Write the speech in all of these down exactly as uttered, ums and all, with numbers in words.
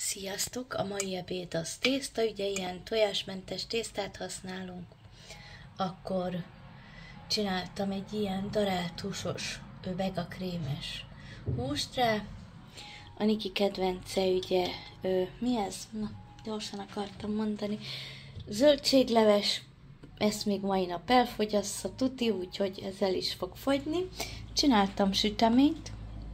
Sziasztok! A mai ebéd az tészta, ugye ilyen tojásmentes tésztát használunk. Akkor csináltam egy ilyen darált húsos, vegakrémes húst rá. A Niki kedvence ugye, ö, mi ez? Na, gyorsan akartam mondani. Zöldségleves, ezt még mai nap elfogyassza tuti, úgyhogy ezzel is fog fogyni. Csináltam süteményt.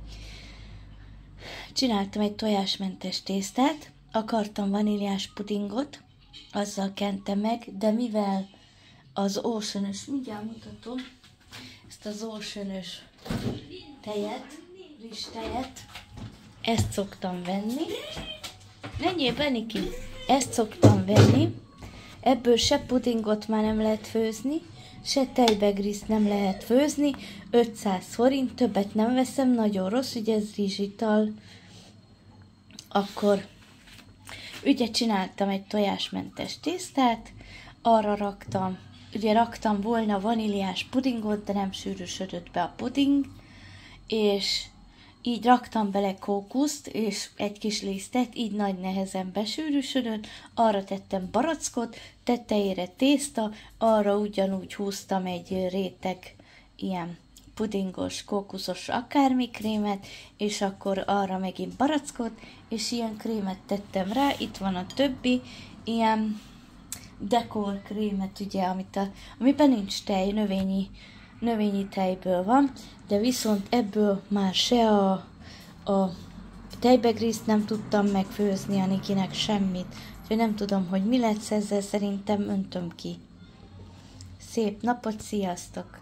Csináltam egy tojásmentes tésztát, akartam vaníliás pudingot, azzal kentem meg, de mivel az Ocean-ös, mindjárt mutatom, ezt az Ocean-ös tejet, rizstejet, ezt szoktam venni. Menjél be, Niki! Ezt szoktam venni, ebből se pudingot már nem lehet főzni, se tejbegriszt nem lehet főzni, ötszáz forint, többet nem veszem, nagyon rossz, ugye ez rizsital. Akkor ugye csináltam egy tojásmentes tésztát, arra raktam, ugye raktam volna vaníliás pudingot, de nem sűrűsödött be a puding, és így raktam bele kókuszt, és egy kis lisztet, így nagy nehezen besűrűsödött, arra tettem barackot, tetejére tészta, arra ugyanúgy húztam egy réteg ilyen pudingos, kókuszos akármi krémet, és akkor arra megint barackot, és ilyen krémet tettem rá, itt van a többi, ilyen dekor krémet, ugye, amit a, amiben nincs tej, növényi, növényi tejből van, de viszont ebből már se a, a tejbegriszt nem tudtam megfőzni a Nikinek semmit, úgyhogy nem tudom, hogy mi lesz ezzel, szerintem öntöm ki. Szép napot, sziasztok!